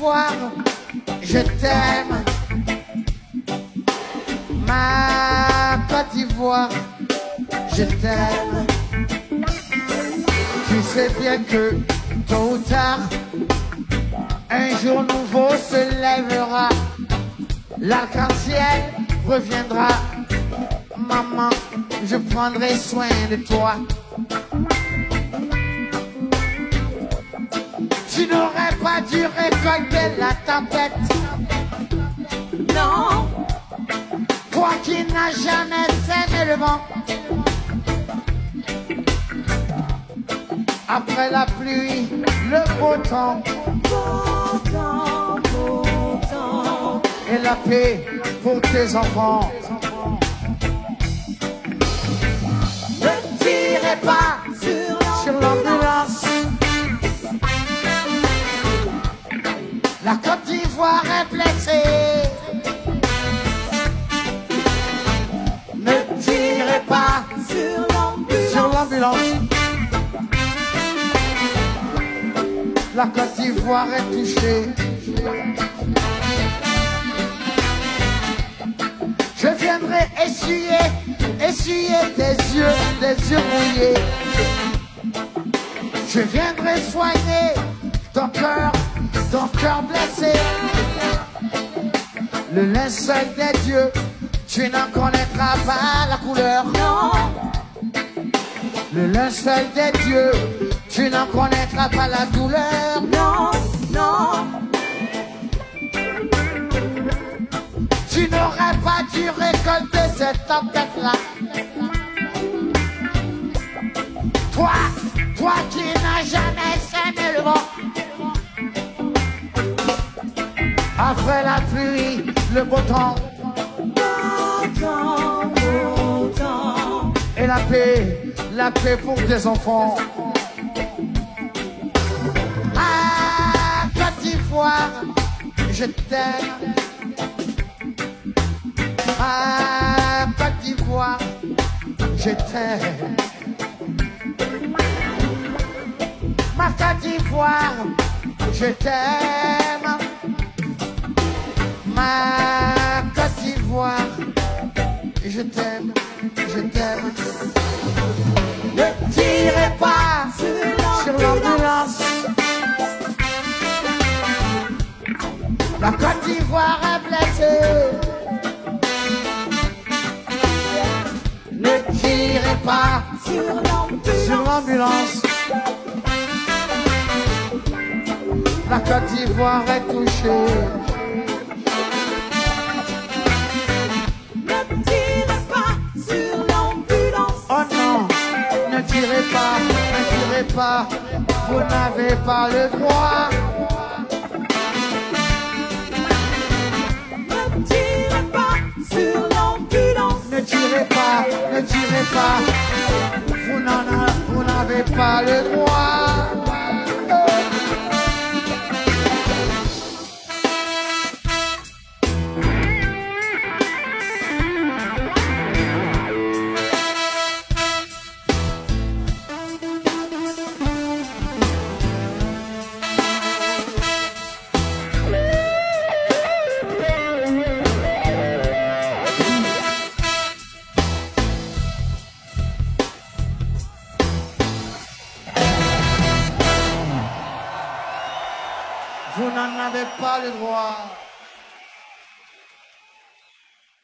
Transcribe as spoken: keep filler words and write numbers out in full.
d'Ivoire, je t'aime. Ma Côte d'Ivoire, je t'aime. Tu sais bien que tôt ou tard, un jour nouveau se lèvera. L'arc-en-ciel reviendra. Maman, je prendrai soin de toi. Tu n'aurais pas dû récolter la tempête. Non. Toi qui n'as jamais aimé le vent. Après la pluie, le beau temps. Beau temps, beau temps. Et la paix pour tes enfants. Ne tirez pas sur l'ambulance. La Côte d'Ivoire est blessée. Ne tirez pas sur l'ambulance. La Côte d'Ivoire est touchée. Je viendrai essuyer, essuyer tes yeux, tes yeux mouillés. Je viendrai soigner ton cœur, ton cœur blessé. Le linceul des dieux, tu n'en connaîtras pas la couleur. Non. Le linceul des dieux, tu n'en connaîtras pas la douleur. Non, non. Tu n'aurais pas dû récolter cette tempête-là. Toi, toi qui n'as jamais aimé le vent. Après la pluie, le beau temps. Beau temps, beau temps. Et la paix, la paix pour tes enfants. Ah, Côte d'Ivoire, je t'aime. Ah, Côte d'Ivoire, je t'aime. Ma Côte d'Ivoire, je t'aime. Ma Côte d'Ivoire, je t'aime, je t'aime. Ne tirez pas sur l'ambulance. La Côte d'Ivoire est blessée. Ne tirez pas sur l'ambulance. La Côte d'Ivoire est touchée. Ne tirez pas sur l'ambulance. Oh non, ne tirez pas, ne tirez pas, vous n'avez pas le droit. Ne tirez pas sur l'ambulance. Ne tirez pas, ne tirez pas, vous n'en a- vous n'avez pas le droit. Vous n'en avez pas le droit.